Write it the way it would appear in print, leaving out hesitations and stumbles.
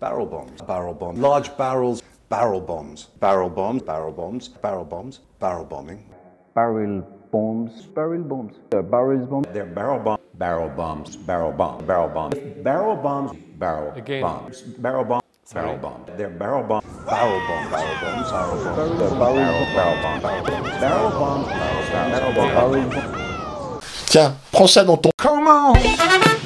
Barrel bombs. Barrel bombs. Large barrels. Barrel bombs. Barrel bombs. Barrel bombs. Barrel bombs. Barrel bombing. Barrel bombs. Barrel bombs. Barils bombs. They're barrel bombs. Barrel bombs. Barrel bombs. Barrel bombs. Barrel bombs. Barrel bombs. Barrel bombs. Barrel bombs. They're barrel bombs. Barrel bombs. Barrel bombs. Barrel bombs. Barrel bombs. Barrel bombs. Barrel bombs. Barrel bombs. Tiens, prends ça dans ton... Comment?